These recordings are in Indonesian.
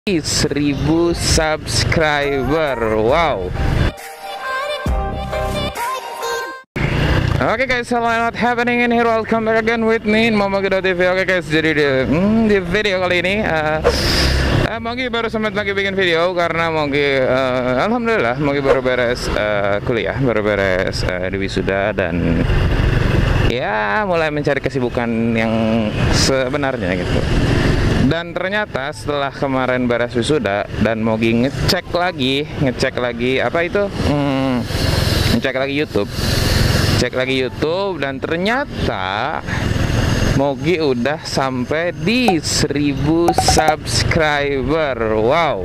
1000 subscriber. Wow. Oke guys, hello, what happening in here? Welcome back again with me in Momogi.tv. Oke guys, jadi di video kali ini Mogi baru sempat lagi bikin video karena Mogi alhamdulillah Mogi baru beres kuliah, baru beres di wisuda dan ya mulai mencari kesibukan yang sebenarnya gitu. Dan ternyata setelah kemarin beres wisuda dan Mogi ngecek lagi apa itu? Ngecek lagi YouTube. Cek lagi YouTube dan ternyata Mogi udah sampai di 1000 subscriber. Wow.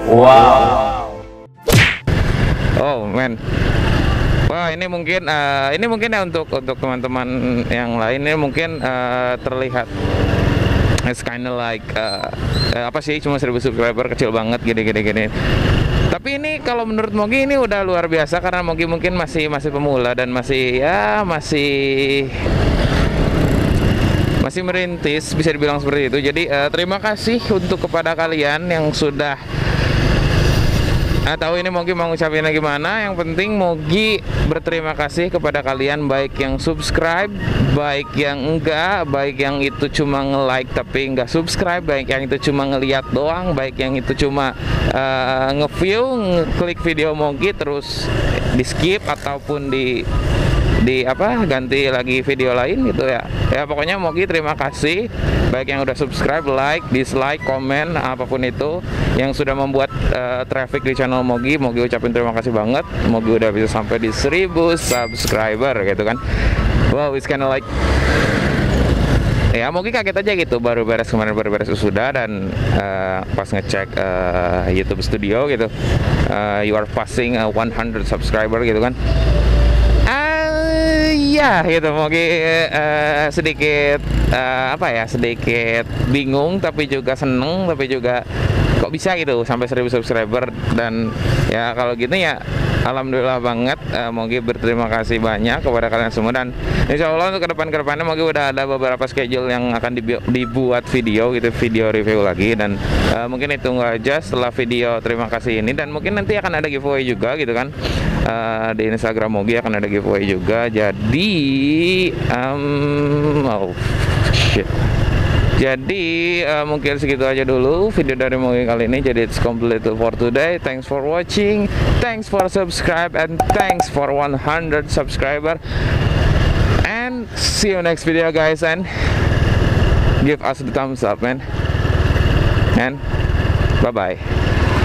Oh man. Wah, ini mungkin ya untuk teman-teman yang lain ini mungkin terlihat it's kinda like apa sih, cuma 1000 subscriber, kecil banget gini. Tapi ini kalau menurut Mogi ini udah luar biasa karena Mogi mungkin masih pemula dan masih merintis, bisa dibilang seperti itu. Jadi terima kasih untuk kepada kalian yang sudah tahu ini Mogi mau ngucapin gimana. Yang penting Mogi berterima kasih kepada kalian, baik yang subscribe, baik yang enggak, baik yang itu cuma nge-like tapi enggak subscribe, baik yang itu cuma ngeliat doang, baik yang itu cuma nge-view, ngeklik video Mogi terus di skip ataupun di ganti lagi video lain gitu ya. Ya pokoknya Mogi terima kasih baik yang udah subscribe, like, dislike, komen, apapun itu yang sudah membuat traffic di channel Mogi ucapin terima kasih banget. Mogi udah bisa sampai di 1000 subscriber gitu kan. Wow, it's kinda like ya Mogi kaget aja gitu, baru beres wisuda dan pas ngecek YouTube Studio gitu, you are passing 100 subscriber gitu kan. Ya gitu, Mogi sedikit sedikit bingung tapi juga seneng, tapi juga kok bisa gitu sampai 1000 subscriber. Dan ya kalau gitu ya alhamdulillah banget. Mogi berterima kasih banyak kepada kalian semua dan insya Allah untuk kedepannya Mogi udah ada beberapa schedule yang akan dibuat video gitu, video review lagi. Dan mungkin itu nggak aja setelah video terima kasih ini, dan mungkin nanti akan ada giveaway juga gitu kan. Di Instagram Mogi akan ada giveaway juga. Jadi mungkin segitu aja dulu video dari Mogi kali ini. Jadi it's complete for today. Thanks for watching, thanks for subscribe, and thanks for 100 subscriber. And see you next video guys, and give us the thumbs up man, and bye bye.